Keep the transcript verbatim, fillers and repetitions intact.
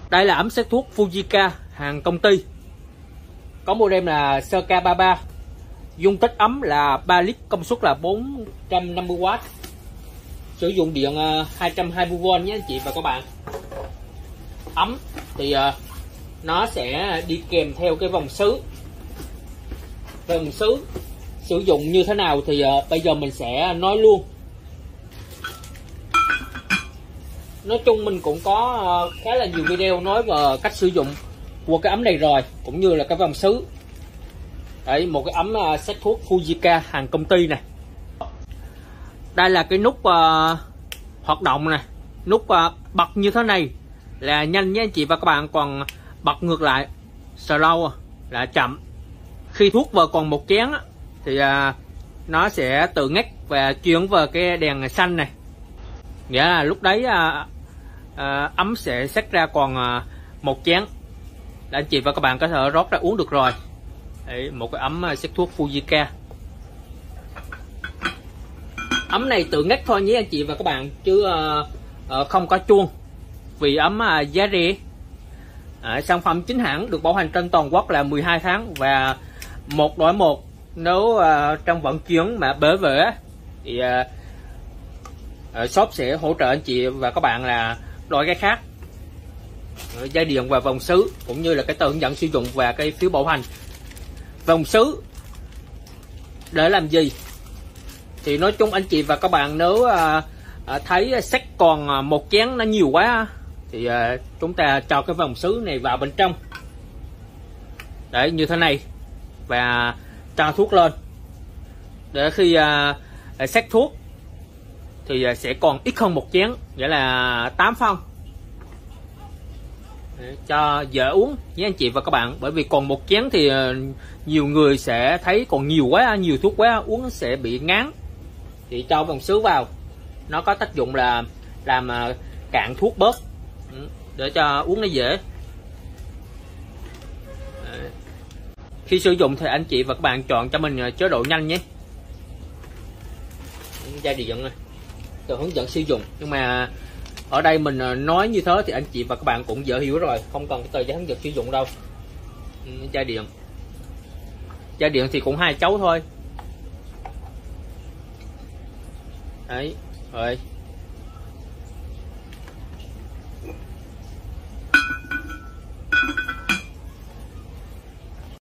Đây là ấm xếp thuốc Fujika hàng công ty, có model là C K ba mươi ba, dung tích ấm là ba lít, công suất là bốn trăm năm mươi oát, sử dụng điện hai trăm hai mươi vôn nhé anh chị và các bạn. Ấm thì nó sẽ đi kèm theo cái vòng sứ. Vòng sứ sử dụng như thế nào thì bây giờ mình sẽ nói luôn. Nói chung mình cũng có khá là nhiều video nói về cách sử dụng của cái ấm này rồi, cũng như là cái vòng sứ. Đấy, một cái ấm xếp thuốc Fujika hàng công ty này. Đây là cái nút uh, hoạt động này, nút uh, bật như thế này là nhanh nhé anh chị và các bạn, còn bật ngược lại slow là chậm. Khi thuốc vào còn một chén thì uh, nó sẽ tự ngắt và chuyển vào cái đèn xanh này, nghĩa là lúc đấy uh, uh, ấm sẽ xách ra còn uh, một chén là anh chị và các bạn có thể rót ra uống được rồi. Đấy, một cái ấm xếp thuốc Fujika. Ấm này tự ngắt thôi nhé anh chị và các bạn, chứ uh, uh, không có chuông, vì ấm uh, giá rẻ. uh, Sản phẩm chính hãng được bảo hành trên toàn quốc là mười hai tháng và một đổi một. Nếu uh, trong vận chuyển mà bể vỡ thì uh, uh, shop sẽ hỗ trợ anh chị và các bạn là đổi cái khác, uh, dây điện và vòng sứ, cũng như là cái tờ hướng dẫn sử dụng và cái phiếu bảo hành. Vòng sứ để làm gì thì nói chung anh chị và các bạn, nếu à, à, thấy sách còn à, một chén nó nhiều quá thì à, chúng ta cho cái vòng sứ này vào bên trong đấy như thế này và cho thuốc lên, để khi à, à, sách thuốc thì à, sẽ còn ít hơn một chén, nghĩa là tám phân, để cho dễ uống nhé anh chị và các bạn. Bởi vì còn một chén thì à, nhiều người sẽ thấy còn nhiều quá, nhiều thuốc quá, uống sẽ bị ngán, thì cho vòng sứ vào nó có tác dụng là làm cạn thuốc bớt để cho uống nó dễ. Khi sử dụng thì anh chị và các bạn chọn cho mình chế độ nhanh nhé. Dây điện này, từ hướng dẫn sử dụng, nhưng mà ở đây mình nói như thế thì anh chị và các bạn cũng dễ hiểu rồi, không cần cái tờ giấy hướng dẫn sử dụng đâu. Dây điện, dây điện thì cũng hai chấu thôi. Đấy, rồi